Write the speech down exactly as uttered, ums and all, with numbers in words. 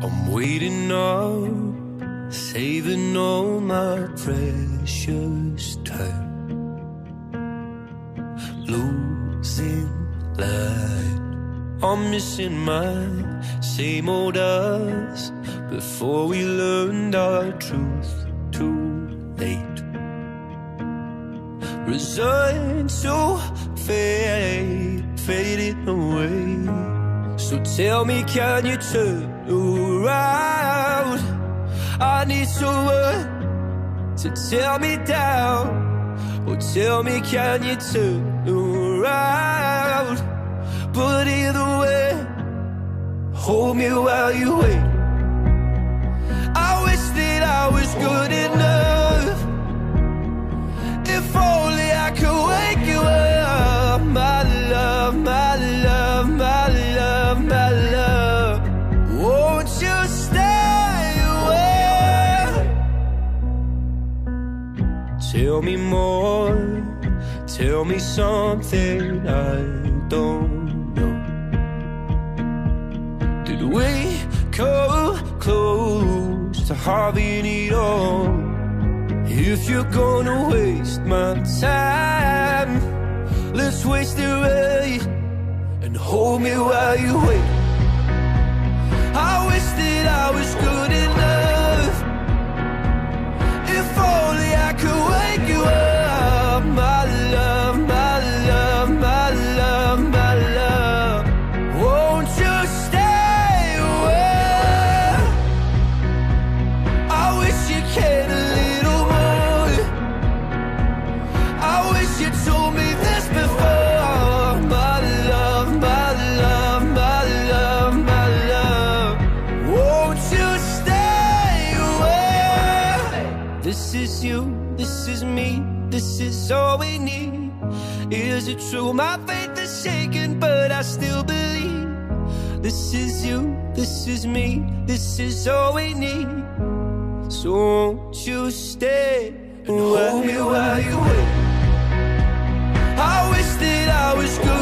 I'm waiting up, saving all my precious time, losing light. I'm missing my same old us before we learned our truth too late. Resigned to fade, fading away. So tell me, can you turn around? I need someone to tear me down. Oh, tell me, can you turn around? But either way, hold me while you wait. I wish that I was good enough. If only I could wake you up. My love, my love, my love, my love. Won't you stay away? Tell me more, tell me something I don't know. Did we come close to having it all? If you're gonna waste my time, let's waste it right and hold me while you wait. I wish that I was good enough. If only I could wake you up. My love, my love, my love, my love. Won't you stay away? I wish you cared a little more. I wish you told me this before. My love, my love, my love, my love. Won't you stay away? This is you, this is me, this is all we need. Is it true? My faith is shaken, but I still believe. This is you, this is me, this is all we need. So won't you stay and hold me while you wait? I wish that I was good